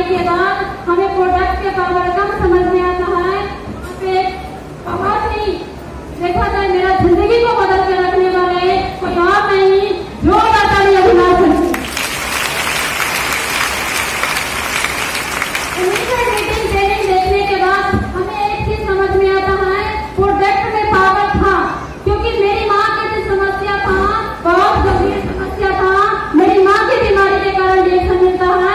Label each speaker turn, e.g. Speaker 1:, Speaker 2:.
Speaker 1: के बाद हमें प्रोडक्ट के पावर कम समझ में आता है। बहुत ही देखा जाए मेरा जिंदगी को बदल के रखने वाले कोई और नहीं, जो बताइए अभिलाष जी। मीटिंग ट्रेनिंग देखने के बाद हमें एक चीज समझ में आता है, प्रोडक्ट में पावर था, क्योंकि मेरी माँ की जो समस्या था बहुत गंभीर समस्या था। मेरी माँ की बीमारी के कारण रिएक्शन मिलता है